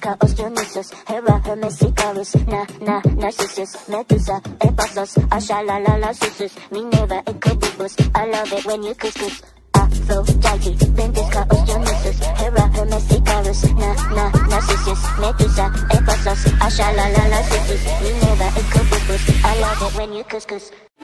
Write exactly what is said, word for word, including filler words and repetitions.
Chaos, Dionysus, Hera, Hermes, Icarus, Na, Na, Narcissus, Medusa, Ephasus, Ashalalala, Susus, Minerva, Ecobubus. I love it when you couscous. Aphroditte, Ventus, Chaos, Dionysus, Hera, Hermes, Icarus, Na, Na, Narcissus, Medusa, Ephasus, Ashalalala, Susus, Minerva, Ecobubus. I love it when you couscous.